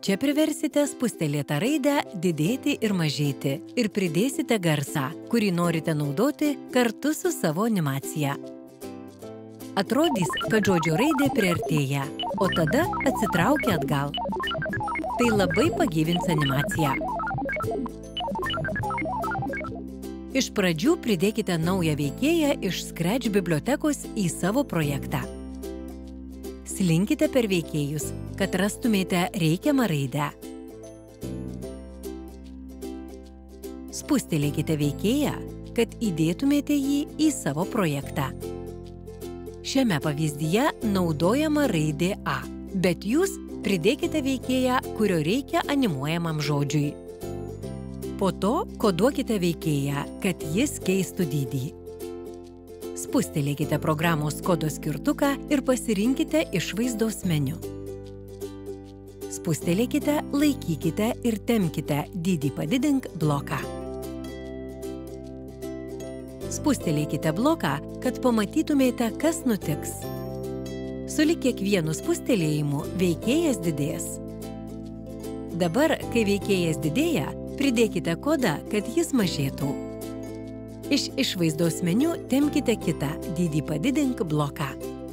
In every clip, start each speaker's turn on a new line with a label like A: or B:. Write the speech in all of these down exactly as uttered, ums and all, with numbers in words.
A: Čia priversite spustelėtą raidę didėti ir mažėti ir pridėsite garsą, kurį norite naudoti kartu su savo animacija. Atrodys, kad žodžio raidė priartėja, o tada atsitraukia atgal. Tai labai pagyvins animaciją. Iš pradžių pridėkite naują veikėją iš Scratch bibliotekos į savo projektą. Slinkite per veikėjus, kad rastumėte reikiamą raidę. Spustelėkite veikėją, kad įdėtumėte jį į savo projektą. Šiame pavyzdyje naudojama raidė A, bet jūs pridėkite veikėją, kurio reikia animuojamam žodžiui. Po to koduokite veikėją, kad jis keistų dydį. Spustelėkite programos kodo skirtuką ir pasirinkite išvaizdos meniu. Spustelėkite, laikykite ir tempkite dydį padidink bloką. Spustelėkite bloką, kad pamatytumėte, kas nutiks. Sulig kiekvienu spustelėjimu veikėjas didės. Dabar, kai veikėjas didėja, pridėkite kodą, kad jis mažėtų. Iš išvaizdos meniu tempkite kitą dydį padidink bloką.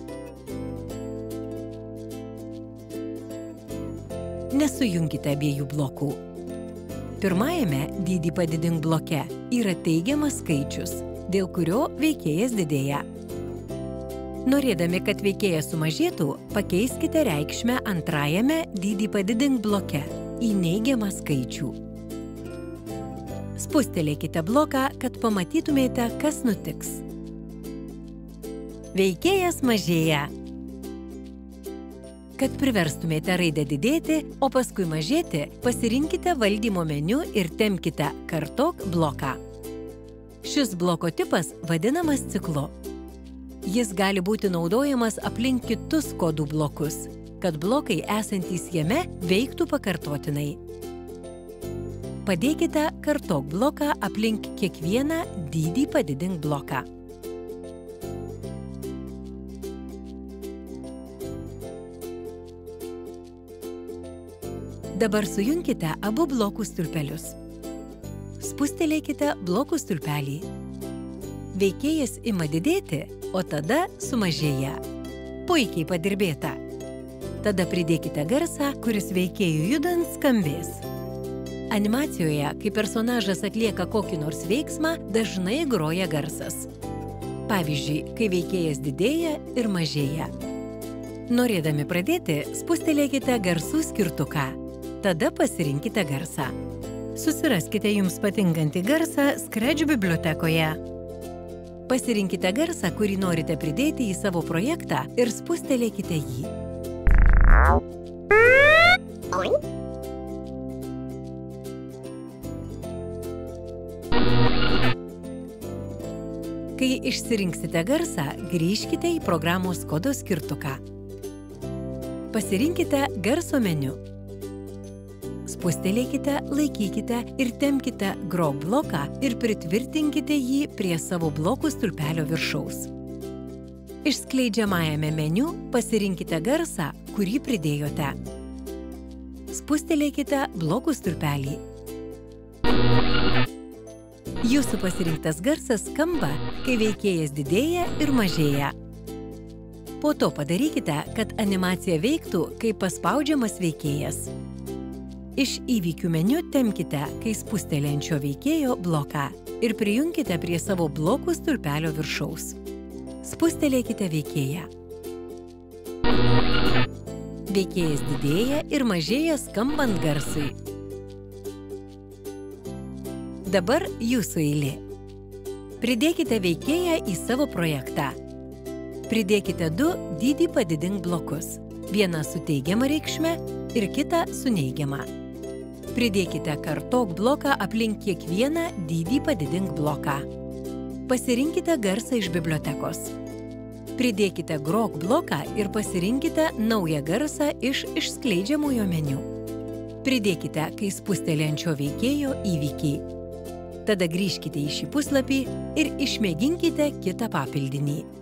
A: Nesujunkite abiejų blokų. Pirmajame dydį padidink bloke yra teigiamas skaičius, dėl kurio veikėjas didėja. Norėdami, kad veikėjas sumažėtų, pakeiskite reikšmę antrajame dydį padidink bloke į neigiamą skaičių. Spustelėkite bloką, kad pamatytumėte, kas nutiks. Veikėjas mažėja. Kad priverstumėte raidę didėti, o paskui mažėti, pasirinkite valdymo meniu ir tempkite kartok bloką. Šis bloko tipas vadinamas ciklu. Jis gali būti naudojamas aplink kitus kodų blokus, kad blokai esantys jame veiktų pakartotinai. Padėkite kartok bloką aplink kiekvieną dydį padidink bloką. Dabar sujunkite abu blokų stulpelius. Spustelėkite blokų stulpelį. Veikėjas ima didėti, o tada sumažėja. Puikiai padirbėta. Tada pridėkite garsą, kuris veikėjų judant skambės. Animacijoje, kai personažas atlieka kokį nors veiksmą, dažnai groja garsas. Pavyzdžiui, kai veikėjas didėja ir mažėja. Norėdami pradėti, spustelėkite garsų skirtuką. Tada pasirinkite garsą. Susiraskite jums patinkantį garsą Scratch bibliotekoje. Pasirinkite garsą, kurį norite pridėti į savo projektą ir spustelėkite jį. Kai išsirinksite garsą, grįžkite į programos kodo skirtuką. Pasirinkite garso meniu. Spustelėkite, laikykite ir tempkite grok bloką ir pritvirtinkite jį prie savo blokų stulpelio viršaus. Išskleidžiamajame meniu pasirinkite garsą, kurį pridėjote. Spustelėkite blokų stulpelį. Jūsų pasirinktas garsas skamba, kai veikėjas didėja ir mažėja. Po to padarykite, kad animacija veiktų, kai paspaudžiamas veikėjas. Iš įvykių meniu tempkite, kai spustelėjančio veikėjo bloką ir prijunkite prie savo blokų stulpelio viršaus. Spustelėkite veikėją. Veikėjas didėja ir mažėja skambant garsui. Dabar jūsų eilė. Pridėkite veikėją į savo projektą. Pridėkite du dydį padidink blokus. Vieną su teigiama reikšme ir kitą su neigiama. Pridėkite kartok bloką aplink kiekvieną dydį padidink bloką. Pasirinkite garsą iš bibliotekos. Pridėkite grok bloką ir pasirinkite naują garsą iš išskleidžiamojo meniu. Pridėkite, kai spustelėjančio veikėjo įvykiai. Tada grįžkite į šį puslapį ir išmėginkite kitą papildinį.